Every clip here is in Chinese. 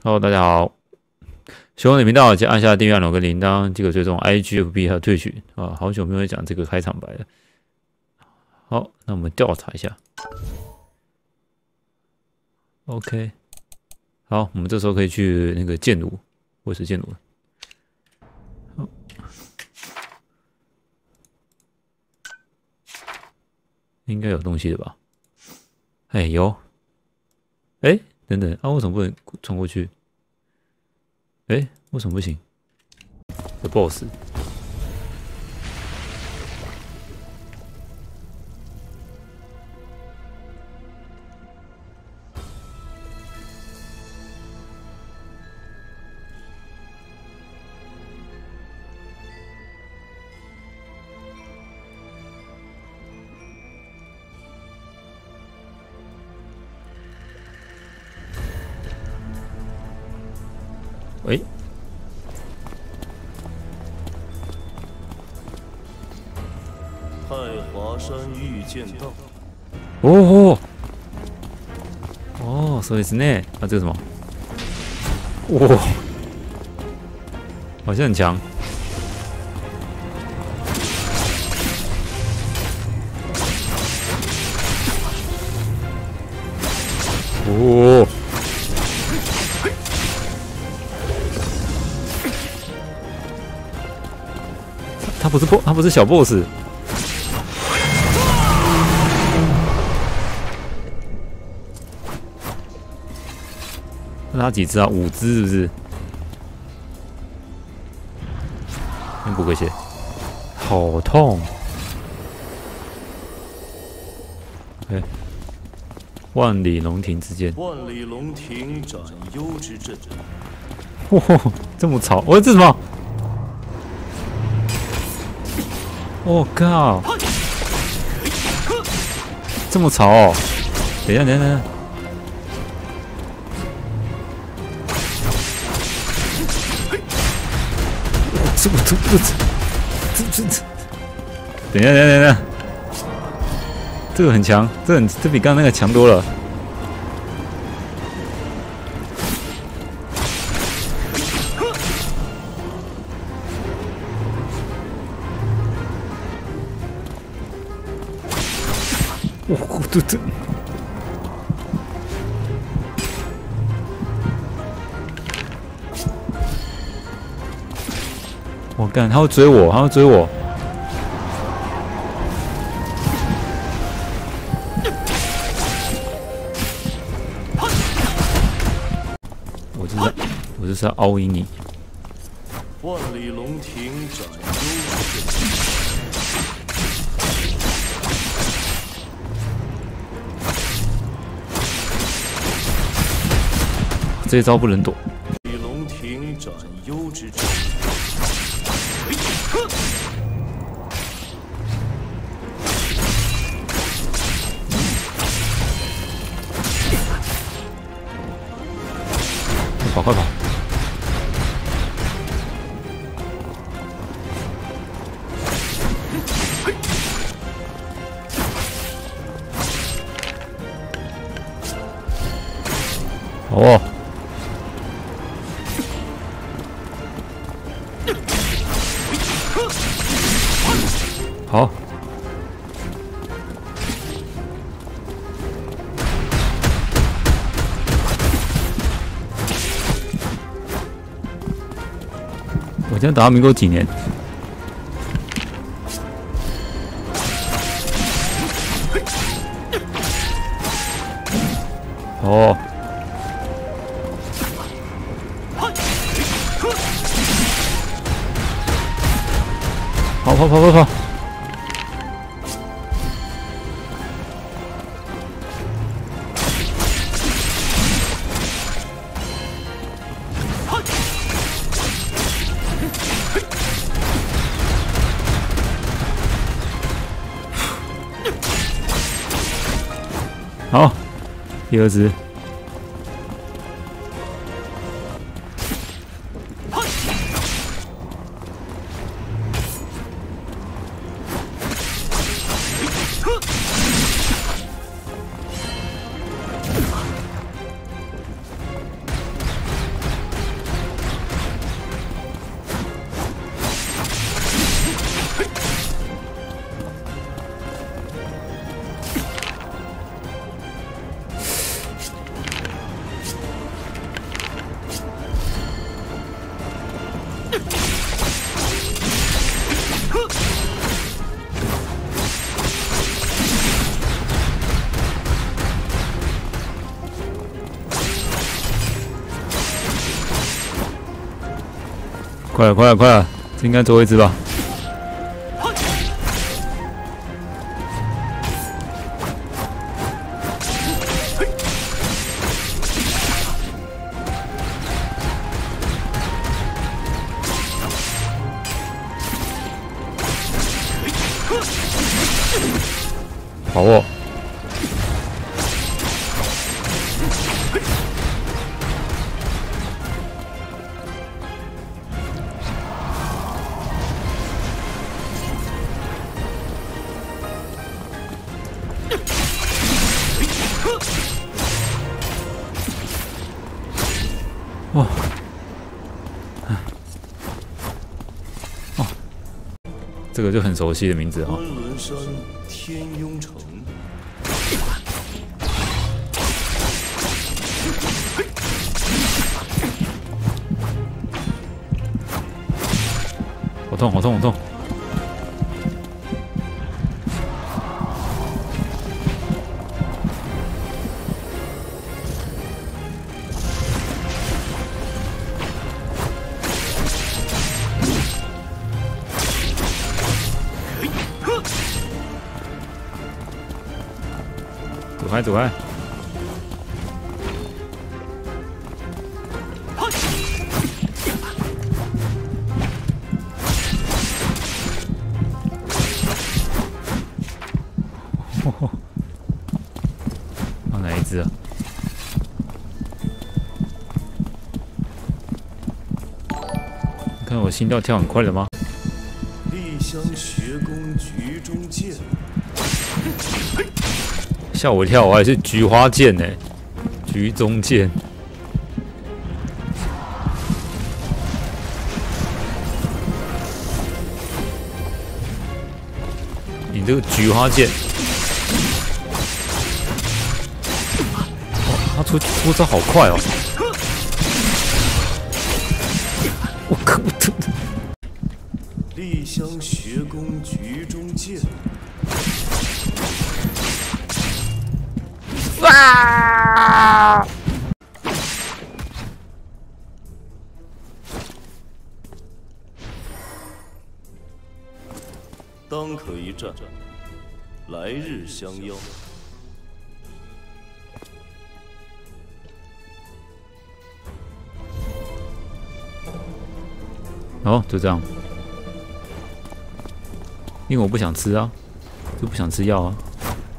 Hello，大家好，喜欢我的频道，请按下订阅按钮跟铃铛，记得追踪 IG、FB 还有Twitch啊。好久没有讲这个开场白了。好，那我们调查一下。OK， 好，我们这时候可以去那个剑炉，我是剑炉。好，应该有东西的吧？哎，有。哎，等等啊，为什么不能穿过去？哎，为什么不行？这 BOSS。喂， 太华山御剑道。 哦哦，そうですね。啊，这个什么？哇，好像很强。哦。他不是小 boss。那他几只啊？5只是不是？先补个血，好痛！哎，万里龙庭之剑。 万里龙庭斩幽之阵。 哇，这么吵！这什么？我靠！这么吵哦！等一下，等一下，这个很强，这比刚刚那个强多了。这，我干，他要追我，我就是要凹赢你。 万里龙庭斩幽之阵。 这一招不能躲。 万里龙庭斩幽之阵。 快跑！哦。好。我现在打到民国几年？哦。跑！好，第2只。 快了，快了，快了！这应该最后一只吧？把握！哇！哦，这个就很熟悉的名字啊、 昆仑山天庸城， 好痛，好痛，好痛！走开，走开！放哪一只啊？你看我心跳跳很快了吗？ 丽香学宫局中剑， 吓我一跳，我还是菊花剑呢，菊中剑。你这个菊花剑，哦，他出招好快哦！我靠！ 丽香学宫局中剑， 啊！ 当可一战，来日相邀。 哦，就这样。因为我不想吃啊，就不想吃药啊。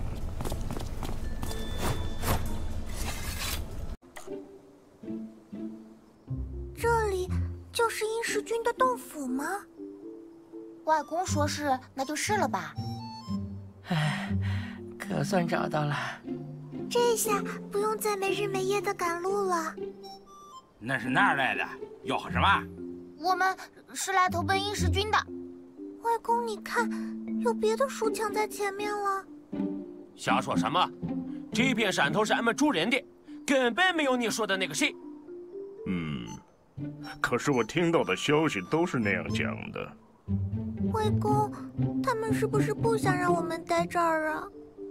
这里就是殷石君的洞府吗？ 外公说是，那就是了吧？ 唉，可算找到了。 这下不用再没日没夜的赶路了。 那是哪儿来的？吆喝什么？ 我们是来投奔殷石君的。 外公，你看，有别的书抢在前面了。 瞎说什么？这片山头是俺们主人的，根本没有你说的那个谁。 可是我听到的消息都是那样讲的。 外公，他们是不是不想让我们待这儿啊？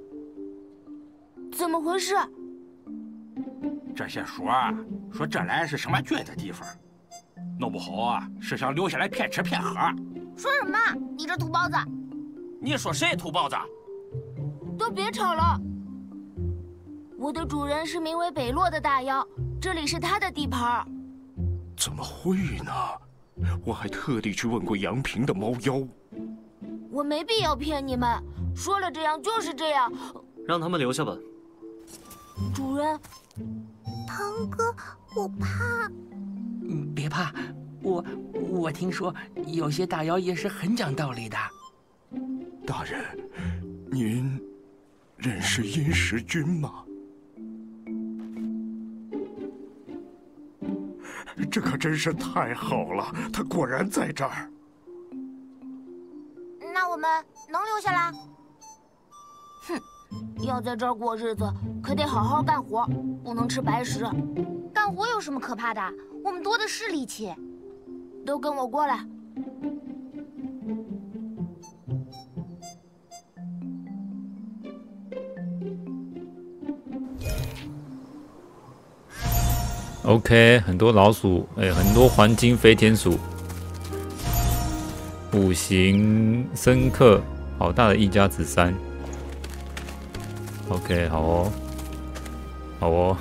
怎么回事？ 这些说啊，说这来是什么绝的地方，弄不好啊是想留下来骗吃骗喝。 说什么？你这土包子！ 你说谁土包子？ 都别吵了。我的主人是名为北洛的大妖，这里是他的地盘。 怎么会呢？我还特地去问过杨平的猫妖。 我没必要骗你们，说了这样就是这样。 让他们留下吧。 主人， 堂哥，我怕。 别怕，我听说有些大妖也是很讲道理的。 大人，您认识殷石君吗？这可真是太好了，他果然在这儿。 那我们能留下来？哼，要在这儿过日子，可得好好干活，不能吃白食。干活有什么可怕的？我们多的是力气。都跟我过来。 OK， 很多老鼠，很多黄金飞天鼠， 五行深刻，好大的1+子3。OK， 好哦，好哦。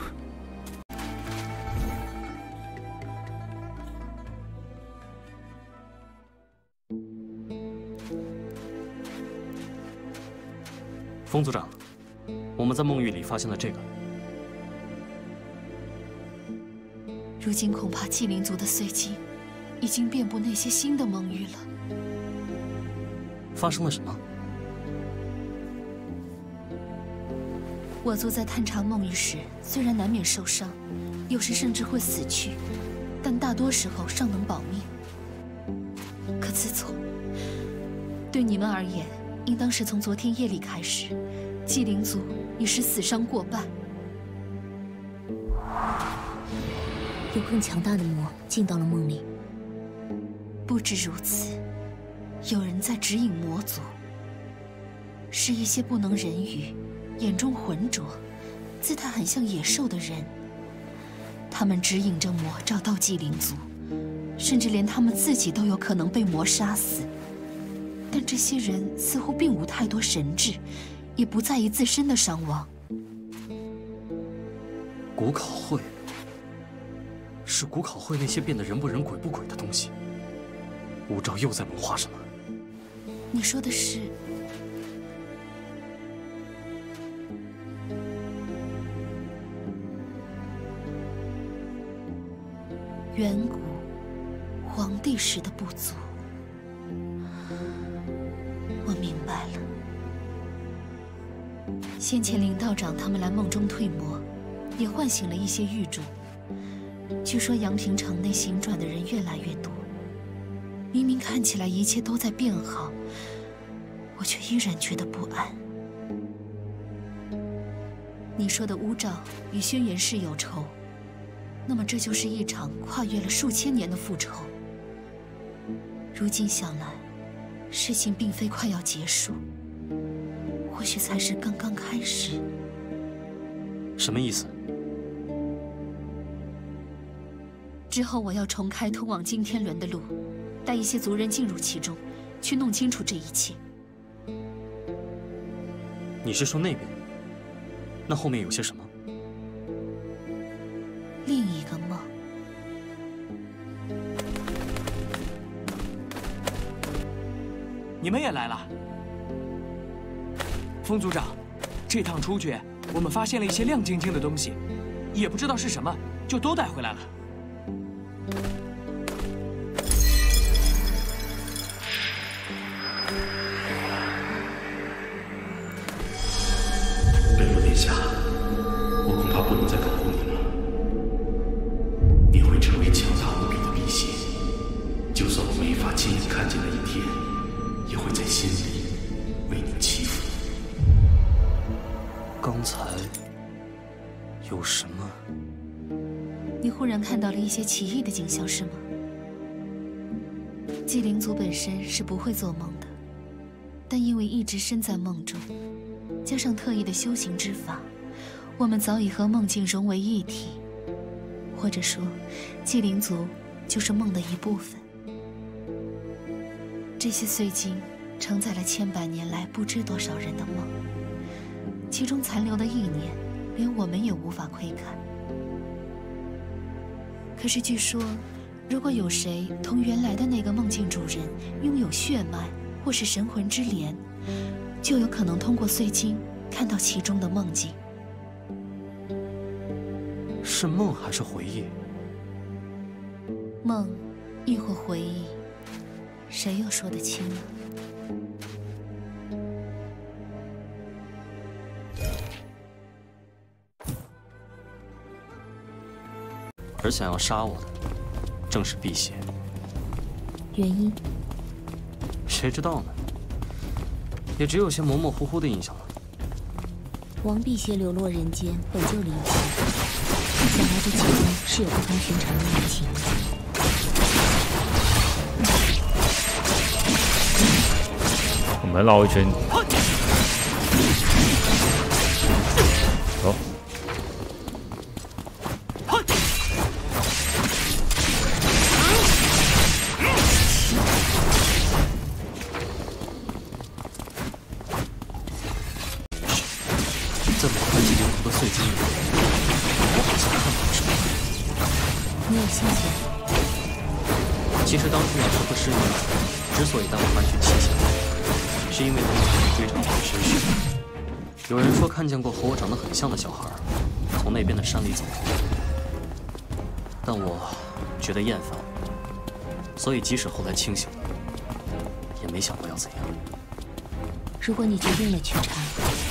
风组长，我们在梦域里发现了这个。 如今恐怕纪灵族的碎晶已经遍布那些新的梦域了。 发生了什么？ 我族在探查梦域时，虽然难免受伤，有时甚至会死去，但大多时候尚能保命。可自从对你们而言，应当是从昨天夜里开始，纪灵族已是死伤过半。 有更强大的魔进到了梦里。 不止如此，有人在指引魔族，是一些不能人语、眼中浑浊、姿态很像野兽的人。他们指引着魔找到纪灵族，甚至连他们自己都有可能被魔杀死。但这些人似乎并无太多神智，也不在意自身的伤亡。 古考会，是古考会那些变得人不人鬼不鬼的东西。乌昭又在谋划什么？ 你说的是？远古皇帝时的部族。我明白了。先前林道长他们来梦中退魔，也唤醒了一些狱卒。据说阳平城内行转的人越来越多，明明看起来一切都在变好，我却依然觉得不安。你说的乌兆与轩辕氏有仇，那么这就是一场跨越了数千年的复仇。如今想来，事情并非快要结束，或许才是刚刚开始。 什么意思？ 之后我要重开通往金天轮的路，带一些族人进入其中，去弄清楚这一切。 你是说那边？那后面有些什么？ 另一个梦。 你们也来了，风族长，这趟出去，我们发现了一些亮晶晶的东西，也不知道是什么，就都带回来了。 本若殿下，我恐怕不能再保护你了。你会成为强大无比的辟邪，就算我没法亲眼看见那一天，也会在心里为你祈福。 刚才有什么？ 你忽然看到了一些奇异的景象，是吗？纪灵族本身是不会做梦的，但因为一直身在梦中，加上特异的修行之法，我们早已和梦境融为一体。或者说，纪灵族就是梦的一部分。这些碎晶承载了千百年来不知多少人的梦，其中残留的意念，连我们也无法窥看。可是据说，如果有谁同原来的那个梦境主人拥有血脉或是神魂之连，就有可能通过碎晶看到其中的梦境。 是梦还是回忆？ 梦，亦或回忆，谁又说得清呢？ 而想要杀我的，正是辟邪。 原因？ 谁知道呢？也只有些模模糊糊的印象了。 王辟邪流落人间，本就离奇，想来这其中是有不同寻常的隐情。 我们绕一圈。走。 你有兴趣？ 其实当初啊，这副尸女之所以带我搬去七星，是因为他们想追找我的身世。有人说看见过和我长得很像的小孩从那边的山里走过，但我觉得厌烦，所以即使后来清醒了，也没想过要怎样。 如果你决定了去查，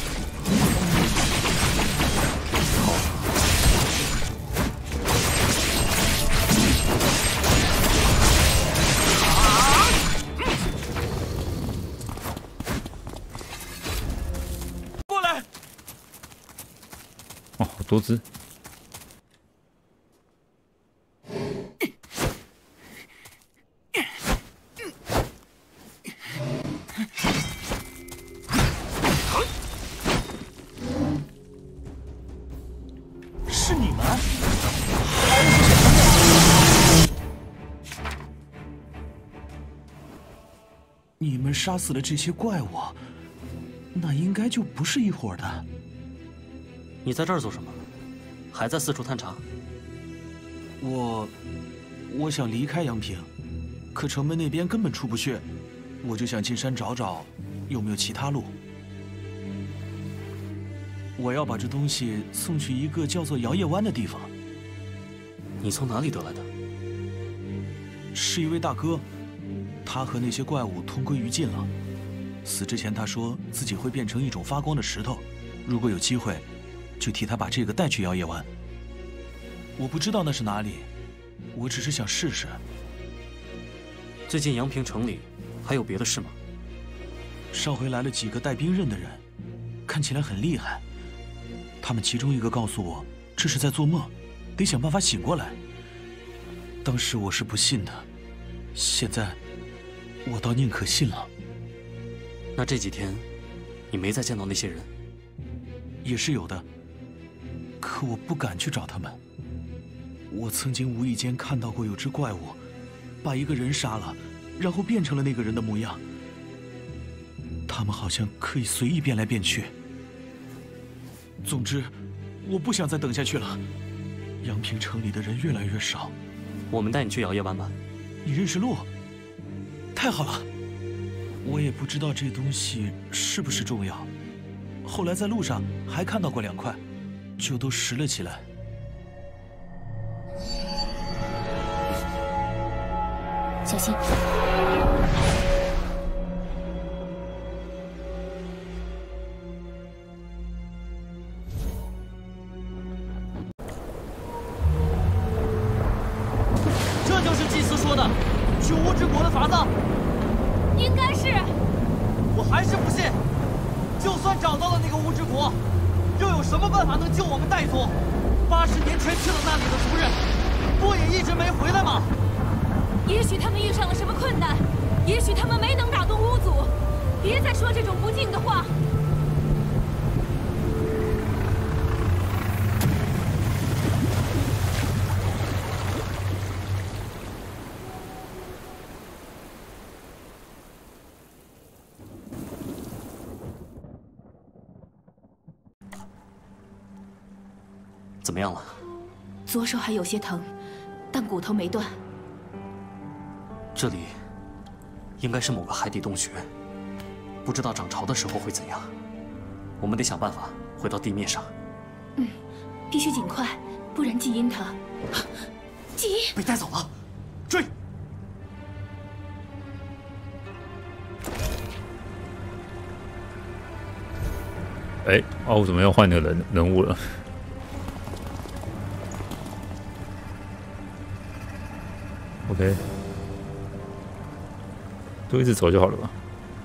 过来！ 哦，好多只。 是你们？你们杀死了这些怪物，那应该就不是一伙的。 你在这儿做什么？还在四处探查？ 我想离开阳平，可城门那边根本出不去，我就想进山找找有没有其他路。我要把这东西送去一个叫做摇曳湾的地方。 你从哪里得来的？ 是一位大哥，他和那些怪物同归于尽了。死之前他说自己会变成一种发光的石头，如果有机会，就替他把这个带去摇曳湾。我不知道那是哪里，我只是想试试。 最近阳平城里还有别的事吗？ 上回来了几个带兵刃的人，看起来很厉害。他们其中一个告诉我，这是在做梦，得想办法醒过来。当时我是不信的，现在我倒宁可信了。 那这几天你没再见到那些人？ 也是有的，可我不敢去找他们。我曾经无意间看到过有只怪物把一个人杀了，然后变成了那个人的模样。他们好像可以随意变来变去。总之，我不想再等下去了。阳平城里的人越来越少。 我们带你去摇曳湾吧。 你认识路？太好了。我也不知道这东西是不是重要。后来在路上还看到过2块，就都拾了起来。 小心！ 这就是祭司说的去巫之国的法子。 应该是。 我还是不信，就算找到了那个巫之国，又有什么办法能救我们岱祖？80年前去了那里的族人，不也一直没回来吗？ 也许他们遇上了什么困难，也许他们没能打动巫祖。别再说这种不敬的话。 怎么样了？ 左手还有些疼，但骨头没断。 这里应该是某个海底洞穴，不知道涨潮的时候会怎样。我们得想办法回到地面上。 必须尽快，不然季音他季音被带走了，追！ 哎，我怎么要换那个人物了？OK， 就一直走就好了吧？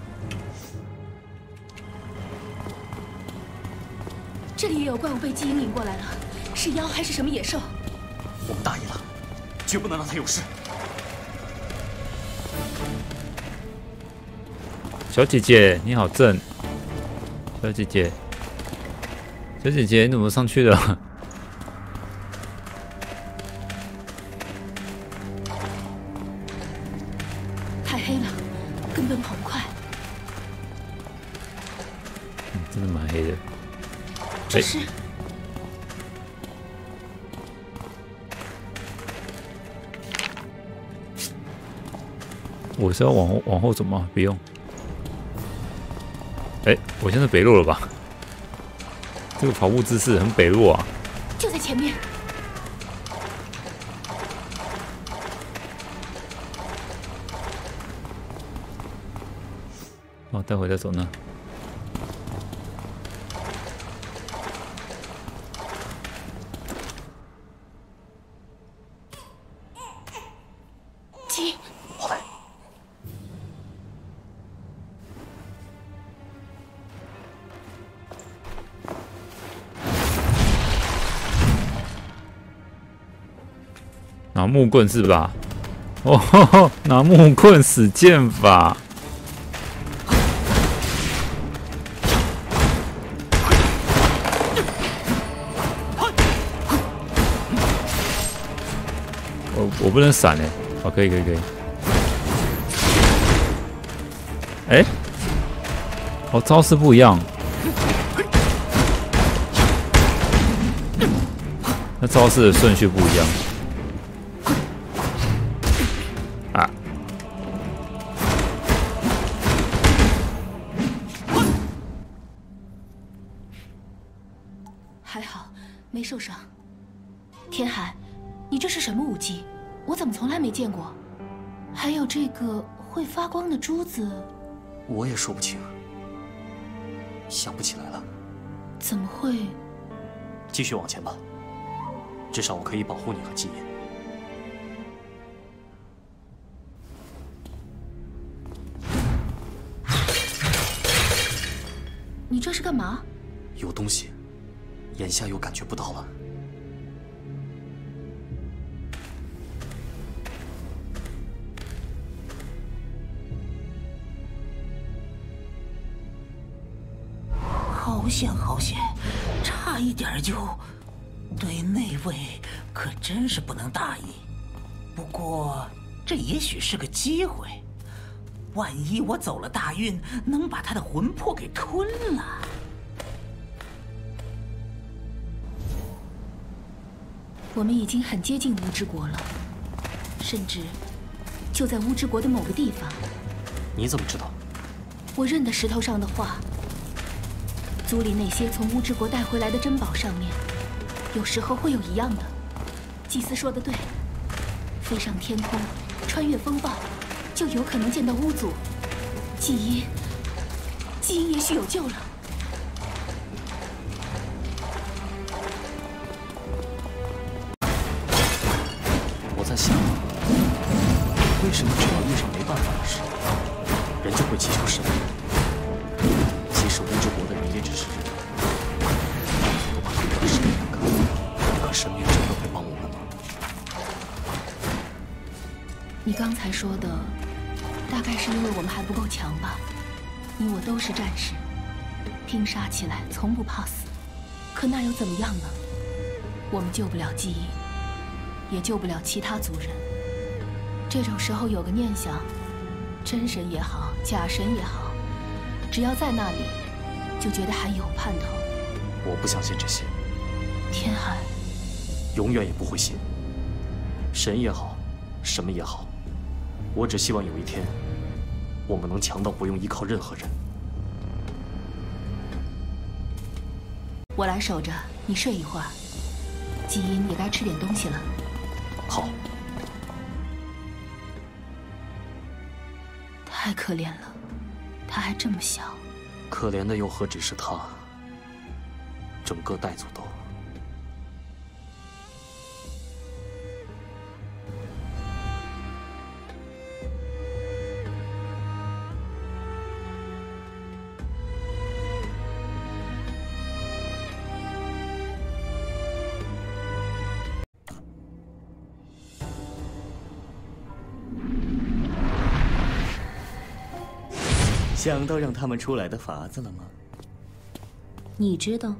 这里也有怪物被季音引过来了，是妖还是什么野兽？ 我们大意了，绝不能让他有事。 小姐姐，你好正。小姐姐，小姐姐，你怎么上去了？ 太黑了，根本跑不快。 真的蛮黑的。 这是我是要往后走吗？不用。哎，我现在北落了吧？这个跑步姿势很北落啊！ 就在前面。 哦，待会再走呢。 鸡， 我来。 拿木棍是吧？哦，拿木棍使剑法。我不能闪哎！哦，可以。哎，哦，招式不一样。那招式的顺序不一样。啊！ 还好没受伤。天海，你这是什么武技？我怎么从来没见过？还有这个会发光的珠子， 我也说不清，想不起来了。 怎么会？ 继续往前吧，至少我可以保护你和基因。 你这是干嘛？ 有东西，眼下又感觉不到了。 好险，差一点就……对那位可真是不能大意。不过这也许是个机会，万一我走了大运，能把他的魂魄给吞了。 我们已经很接近乌之国了，甚至就在乌之国的某个地方。 你怎么知道？ 我认得石头上的话。族里那些从乌之国带回来的珍宝上面，有时候会有一样的。祭司说的对，飞上天空，穿越风暴，就有可能见到巫族。基因也许有救了。 我在想，为什么只要遇上没办法的事，人就会祈求神明？即使乌之国的人也只是人，都把他们当神明看。可神明真的会帮我们吗？ 你刚才说的，大概是因为我们还不够强吧？你我都是战士，拼杀起来从不怕死。可那又怎么样呢？我们救不了基因，也救不了其他族人。这种时候有个念想，真神也好，假神也好，只要在那里，就觉得还有盼头。 我不相信这些。 天海， 永远也不会信。神也好，什么也好，我只希望有一天，我们能强到不用依靠任何人。 我来守着，你睡一会儿。基因也该吃点东西了。 好。 太可怜了，他还这么小。 可怜的又何止是他，整个岱族都。 想到让他们出来的法子了吗？ 你知道？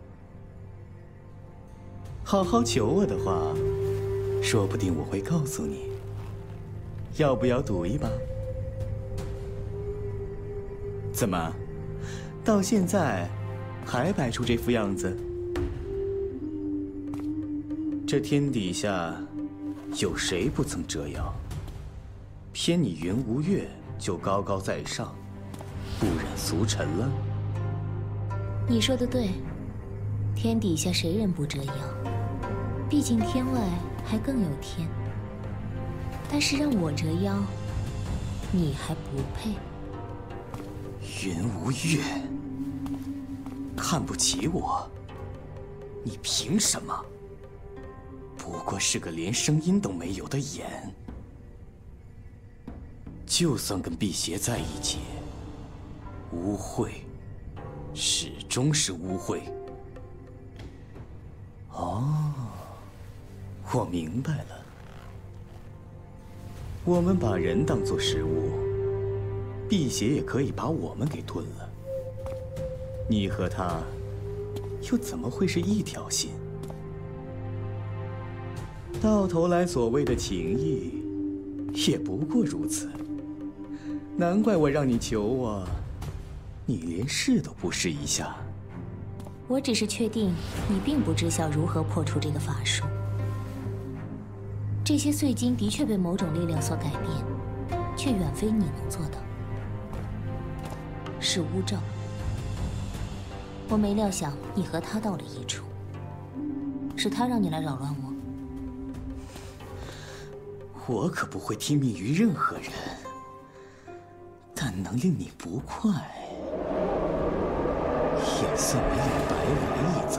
好好求我的话，说不定我会告诉你。要不要赌一把？怎么，到现在还摆出这副样子？这天底下有谁不曾折腰？ 偏你云无月就高高在上，不染俗尘了。 你说的对，天底下谁人不折腰？毕竟天外还更有天。但是让我折腰，你还不配。 云无月，看不起我？你凭什么？不过是个连声音都没有的眼。就算跟辟邪在一起，污秽始终是污秽。哦，我明白了。我们把人当作食物，辟邪也可以把我们给吞了。你和他又怎么会是一条心？到头来，所谓的情谊，也不过如此。难怪我让你求我，你连试都不试一下。 我只是确定你并不知晓如何破除这个法术。这些碎晶的确被某种力量所改变，却远非你能做到。是巫咒。我没料想你和他到了一处，是他让你来扰乱我。 我可不会听命于任何人，但能令你不快，也算没有白来一遭。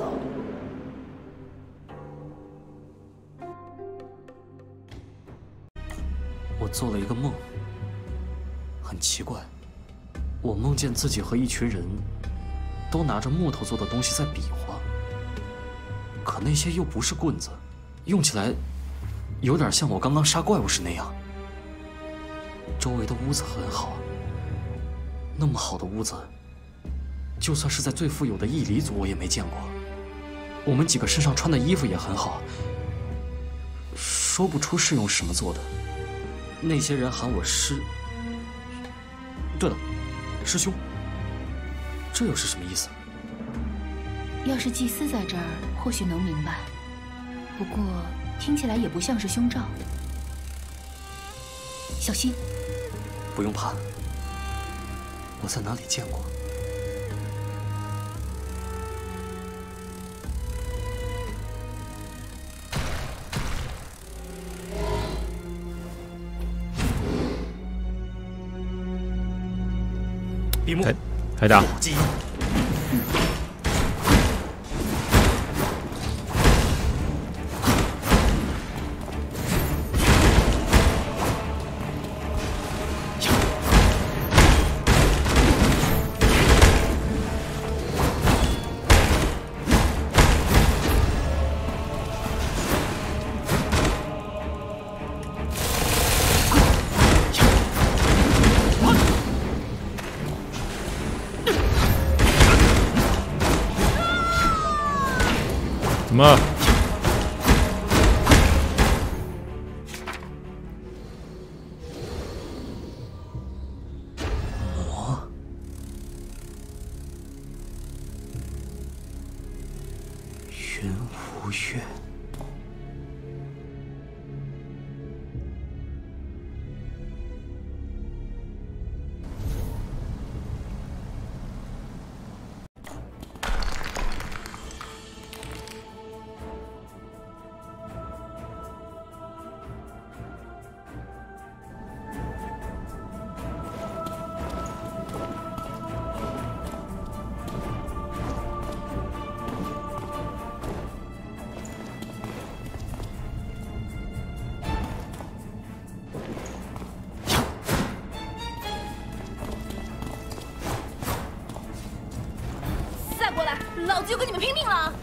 我做了一个梦，很奇怪，我梦见自己和一群人都拿着木头做的东西在比划，可那些又不是棍子，用起来有点像我刚刚杀怪物时那样。周围的屋子很好，那么好的屋子，就算是在最富有的异离族我也没见过。我们几个身上穿的衣服也很好，说不出是用什么做的。那些人喊我师……对了，师兄，这又是什么意思？ 要是祭司在这儿，或许能明白。不过听起来也不像是凶兆。小心！ 不用怕，我在哪里见过？ 闭幕，开打！什么？ 魔？云无月？ 老子就跟你们拼命了！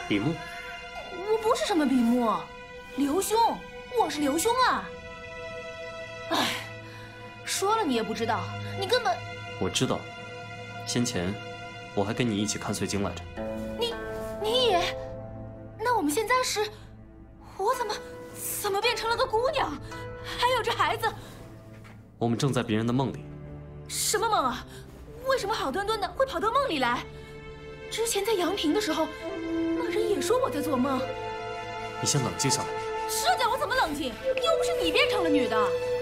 比目？ 我不是什么比目，刘兄，我是刘兄啊！哎，说了你也不知道，你根本…… 我知道，先前我还跟你一起看碎经来着。 你也？那我们现在是……我怎么变成了个姑娘？还有这孩子？ 我们正在别人的梦里。 什么梦啊？为什么好端端的会跑到梦里来？之前在阳平的时候，那人也说我在做梦。 你先冷静下来。 是叫我怎么冷静？又不是你变成了女的。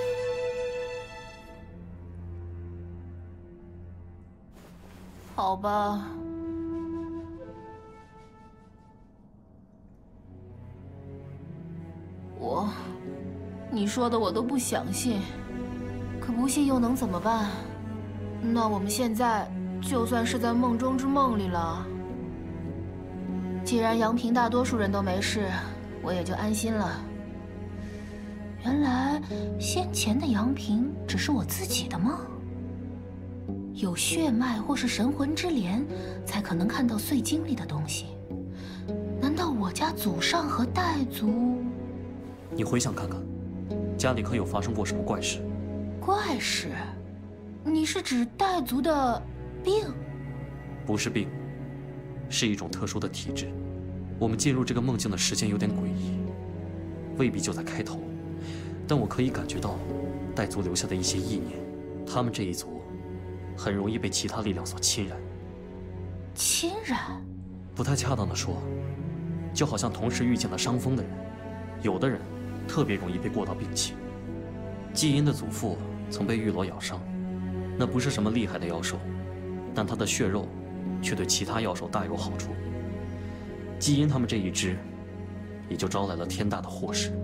好吧。你说的我都不相信，可不信又能怎么办？那我们现在就算是在梦中之梦里了。既然阳平大多数人都没事，我也就安心了。原来先前的阳平只是我自己的梦，有血脉或是神魂之莲，才可能看到碎经里的东西。难道我家祖上和岱族？ 你回想看看，家里可有发生过什么怪事？ 怪事？你是指岱族的病？ 不是病，是一种特殊的体质。我们进入这个梦境的时间有点诡异，未必就在开头，但我可以感觉到岱族留下的一些意念。他们这一族很容易被其他力量所侵染。 侵染？ 不太恰当的说，就好像同时遇见了伤风的人，有的人特别容易被过到病气。季阴的祖父曾被玉螺咬伤，那不是什么厉害的妖兽，但他的血肉却对其他妖兽大有好处。季阴他们这一支，也就招来了天大的祸事。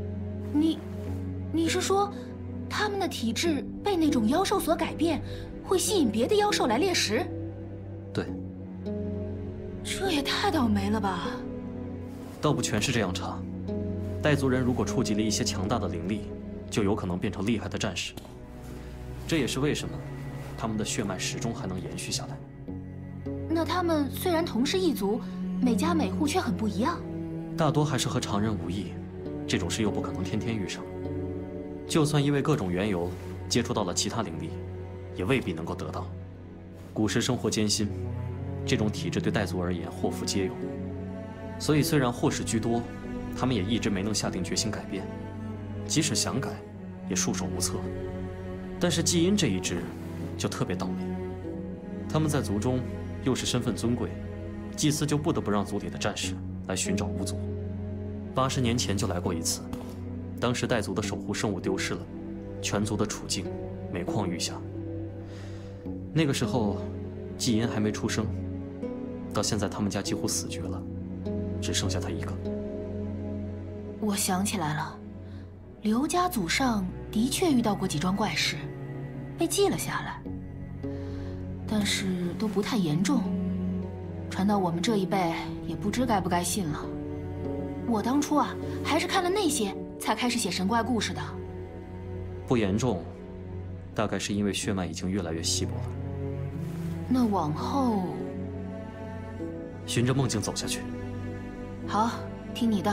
你是说，他们的体质被那种妖兽所改变，会吸引别的妖兽来猎食？ 对。 这也太倒霉了吧！ 倒不全是这样查，岱族人如果触及了一些强大的灵力，就有可能变成厉害的战士。这也是为什么他们的血脉始终还能延续下来。 那他们虽然同是一族，每家每户却很不一样。 大多还是和常人无异，这种事又不可能天天遇上。就算因为各种缘由接触到了其他灵力，也未必能够得到。古时生活艰辛，这种体质对岱族而言祸福皆有，所以虽然祸事居多，他们也一直没能下定决心改变，即使想改，也束手无策。但是季阴这一支就特别倒霉，他们在族中又是身份尊贵，祭司就不得不让族里的战士来寻找巫族。80年前就来过一次，当时岱族的守护圣物丢失了，全族的处境每况愈下。那个时候，季阴还没出生，到现在他们家几乎死绝了，只剩下他一个。 我想起来了，刘家祖上的确遇到过几桩怪事，被记了下来，但是都不太严重，传到我们这一辈也不知该不该信了。我当初啊，还是看了那些才开始写神怪故事的。 不严重，大概是因为血脉已经越来越稀薄了。 那往后， 循着梦境走下去。 好，听你的。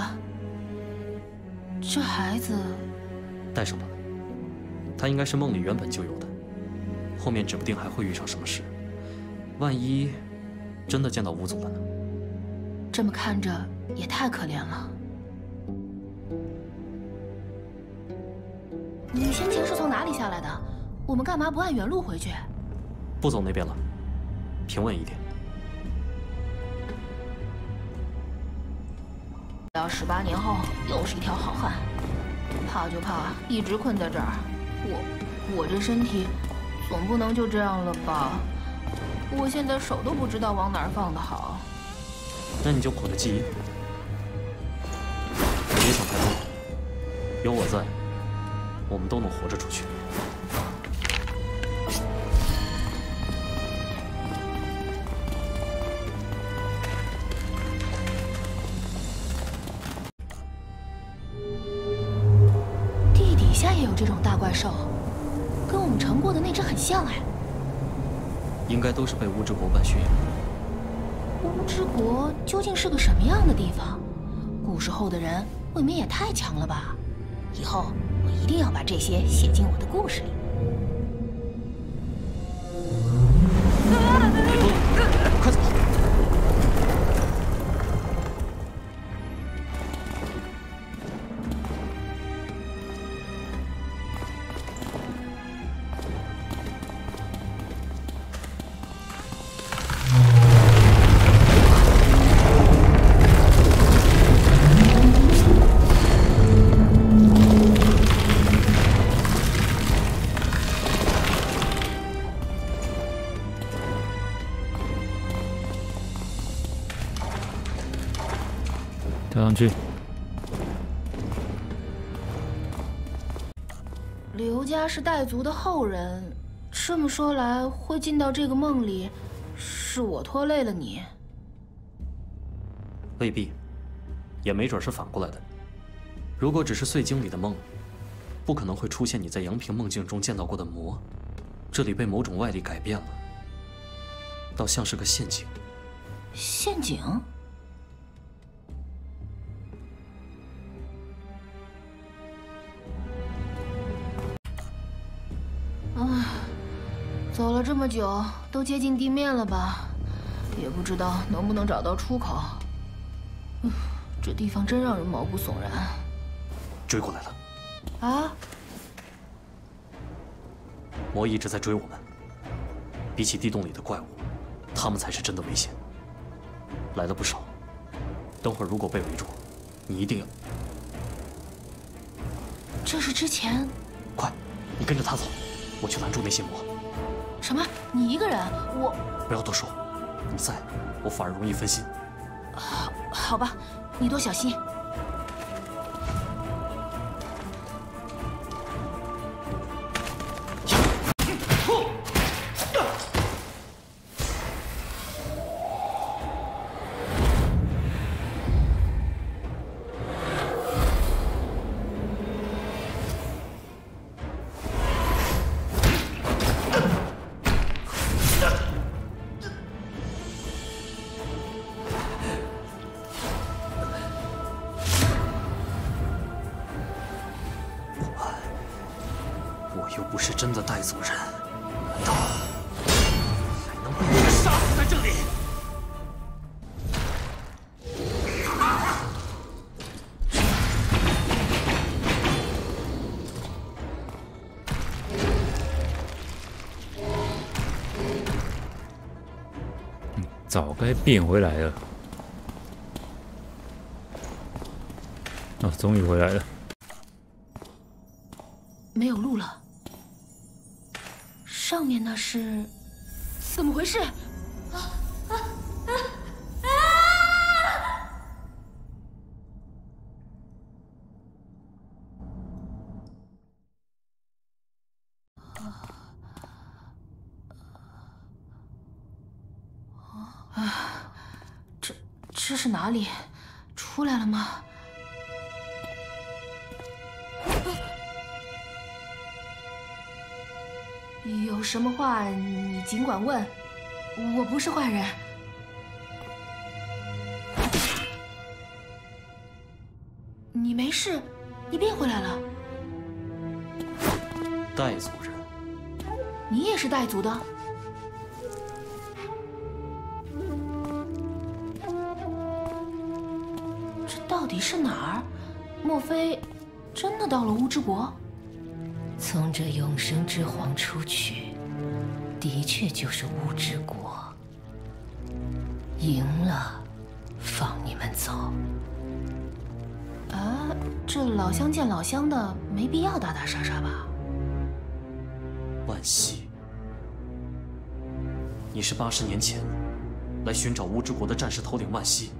这孩子带上吧，他应该是梦里原本就有的，后面指不定还会遇上什么事。万一真的见到巫族了呢？ 这么看着也太可怜了。你先前是从哪里下来的？我们干嘛不按原路回去？ 不走那边了，平稳一点。 要18年后又是一条好汉，怕就怕一直困在这儿。我这身体总不能就这样了吧？我现在手都不知道往哪儿放的好。 那你就苦着记忆，别想太多，有我在，我们都能活着出去。 地底下也有这种大怪兽，跟我们乘过的那只很像哎。 应该都是被巫之国办驯养。 乌之国究竟是个什么样的地方？古时候的人未免也太强了吧！以后我一定要把这些写进我的故事里。 快走！ 跳上去。 刘家是岱族的后人，这么说来，会进到这个梦里，是我拖累了你。 未必，也没准是反过来的。如果只是碎晶里的梦，不可能会出现你在阳平梦境中见到过的魔。这里被某种外力改变了，倒像是个陷阱。 陷阱？走了这么久，都接近地面了吧？也不知道能不能找到出口。这地方真让人毛骨悚然。 追过来了。 啊！ 魔一直在追我们。比起地洞里的怪物，他们才是真的危险。来了不少。等会儿如果被围住，你一定要…… 这是之前…… 快，你跟着他走，我去拦住那些魔。 什么？你一个人？我不要多说，你在，我反而容易分心。 好吧，你多小心。 又不是真的岱族人，难道还能被我杀死在这里？ 早该变回来了。哦，终于回来了。 没有路了。上面那是怎么回事？这是哪里？出来了吗？有什么话你尽管问，我不是坏人。你没事，你变回来了。 岱族人， 你也是岱族的？这到底是哪儿？莫非真的到了乌之国？ 从这永生之皇出去，的确就是乌之国。赢了，放你们走。 啊，这老乡见老乡的，没必要打打杀杀吧？ 万熙，你是80年前来寻找乌之国的战士头领万熙。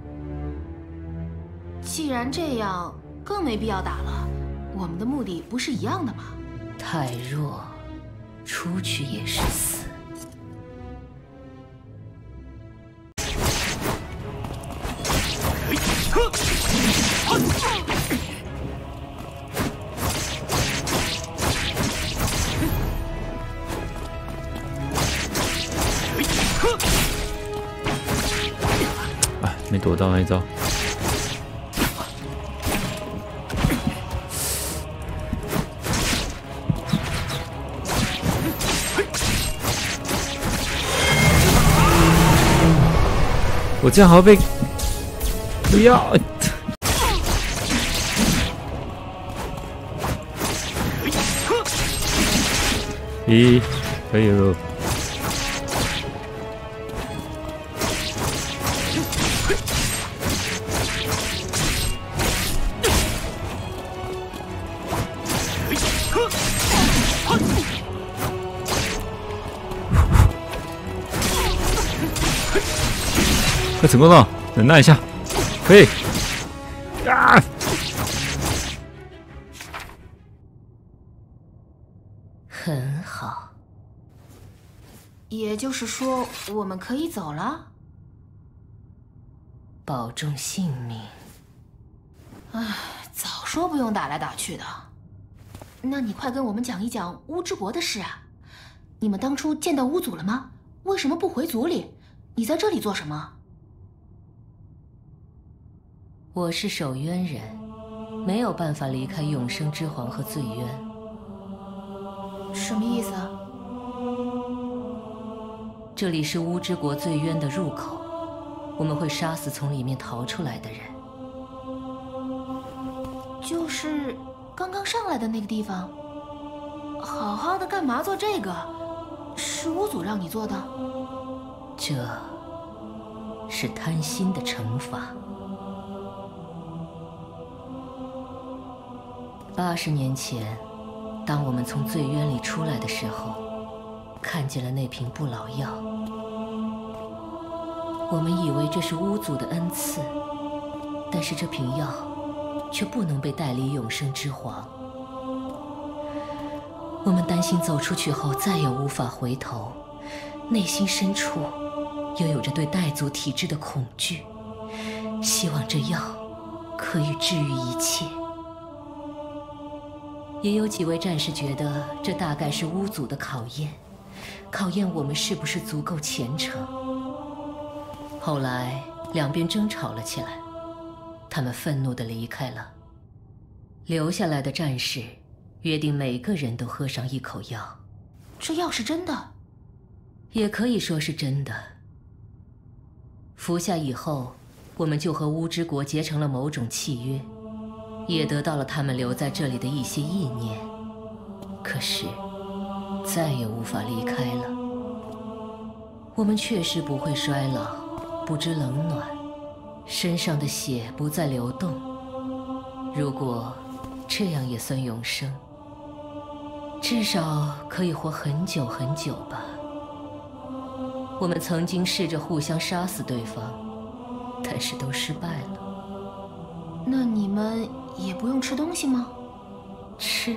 既然这样，更没必要打了。我们的目的不是一样的吗？ 太弱，出去也是死。 招哪一招？我这样好像被不要。咦，可以了。快成功了，忍耐一下，可以。啊！ 很好。也就是说，我们可以走了？保重性命。唉，早说不用打来打去的。那你快跟我们讲一讲巫之国的事啊！你们当初见到巫祖了吗？为什么不回族里？你在这里做什么？ 我是守渊人，没有办法离开永生之皇和醉渊。 什么意思啊？ 这里是巫之国醉渊的入口，我们会杀死从里面逃出来的人。 就是刚刚上来的那个地方。好好的干嘛做这个？是巫祖让你做的？ 这是贪心的惩罚。80年前，当我们从醉渊里出来的时候，看见了那瓶不老药。我们以为这是巫祖的恩赐，但是这瓶药却不能被带离永生之皇。我们担心走出去后再也无法回头，内心深处又有着对带族体制的恐惧，希望这药可以治愈一切。也有几位战士觉得这大概是巫祖的考验，考验我们是不是足够虔诚。后来两边争吵了起来，他们愤怒地离开了。留下来的战士约定每个人都喝上一口药。 这药是真的？ 也可以说是真的。服下以后，我们就和巫之国结成了某种契约，也得到了他们留在这里的一些意念。可是再也无法离开了。我们确实不会衰老，不知冷暖，身上的血不再流动。如果这样也算永生，至少可以活很久很久吧。我们曾经试着互相杀死对方，但是都失败了。 那你们也不用吃东西吗？ 吃，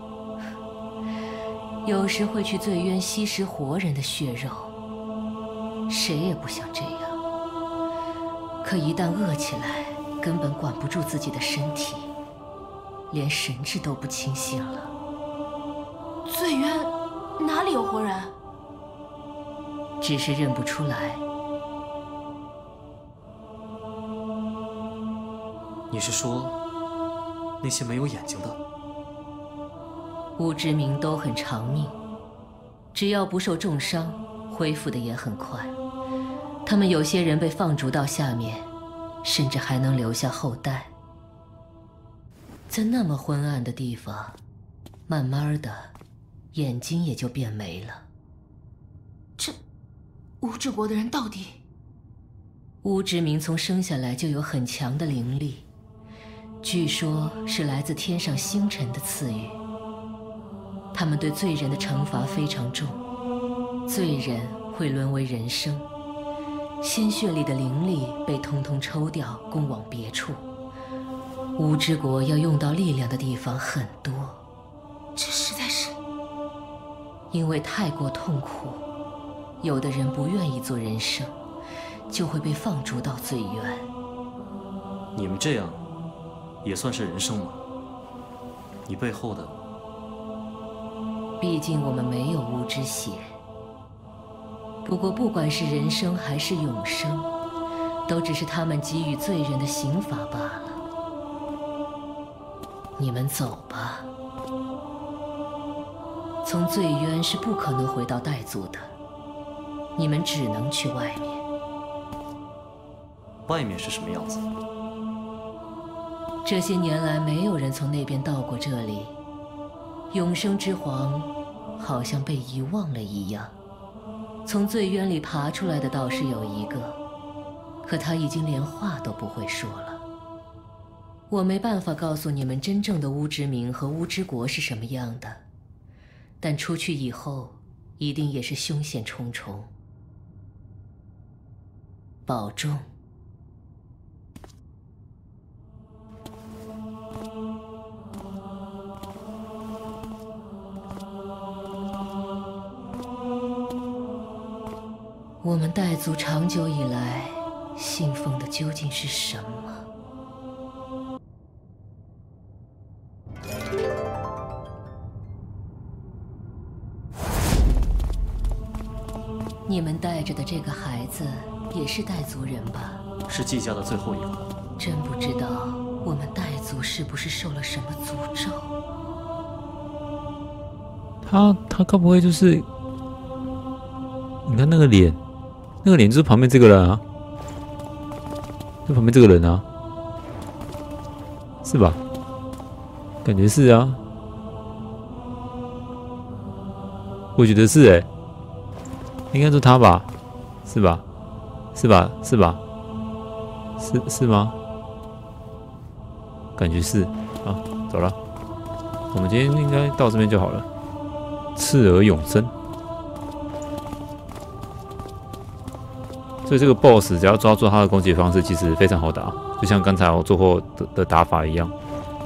有时会去醉渊吸食活人的血肉，谁也不想这样。可一旦饿起来，根本管不住自己的身体，连神志都不清醒了。 醉渊哪里有活人？ 只是认不出来。 你是说那些没有眼睛的？ 巫之民都很长命，只要不受重伤，恢复的也很快。他们有些人被放逐到下面，甚至还能留下后代。在那么昏暗的地方，慢慢的，眼睛也就变没了。 这巫之国的人到底？ 巫之民从生下来就有很强的灵力，据说是来自天上星辰的赐予。他们对罪人的惩罚非常重，罪人会沦为人生，鲜血里的灵力被通通抽掉，供往别处。巫之国要用到力量的地方很多， 这实在是…… 因为太过痛苦，有的人不愿意做人生，就会被放逐到醉渊。 你们这样也算是人生吗？你背后的…… 毕竟我们没有巫之血。不过不管是人生还是永生， 都只是他们给予罪人的刑罚罢了。你们走吧。从罪渊是不可能回到岱族的，你们只能去外面。 外面是什么样子？ 这些年来，没有人从那边到过这里。永生之皇好像被遗忘了一样。从罪渊里爬出来的倒是有一个，可他已经连话都不会说了。我没办法告诉你们真正的乌之冥和乌之国是什么样的，但出去以后，一定也是凶险重重。保重。我们岱族长久以来信奉的究竟是什么？你们带着的这个孩子也是岱族人吧？ 是季家的最后一个。 真不知道我们岱族是不是受了什么诅咒？ 他该不会就是？你看那个脸。那个脸就是旁边这个人啊，就旁边这个人啊，是吧？感觉是啊，我觉得是哎，应该是他吧？是吧？是吧？是吧？是吗？感觉是啊，走了，我们今天应该到这边就好了。赤耳永生。所以这个 BOSS 只要抓住他的攻击方式，其实非常好打，就像刚才我做过的打法一样。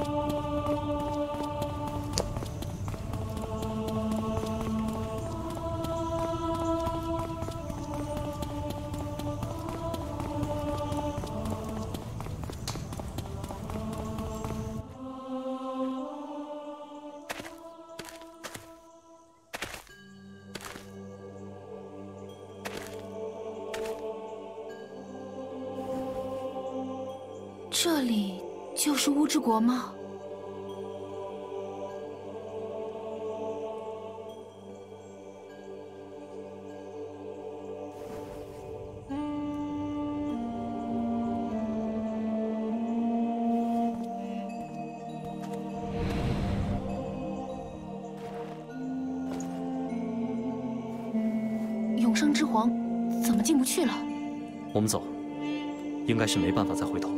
这里就是乌之国吗？永生之皇怎么进不去了？ 我们走，应该是没办法再回头了。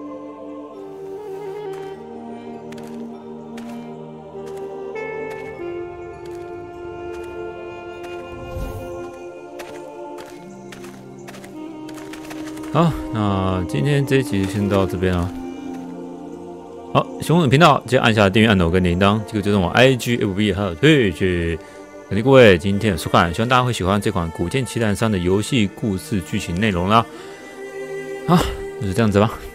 好，那今天这一集先到这边啊。好，喜欢我的频道，记得按下订阅按钮跟铃铛，记得追踪我 IG、FB 还有 Twitch。感谢各位今天的收看，希望大家会喜欢这款《古剑奇谭3》的游戏故事剧情内容啦。好，就是这样子吧。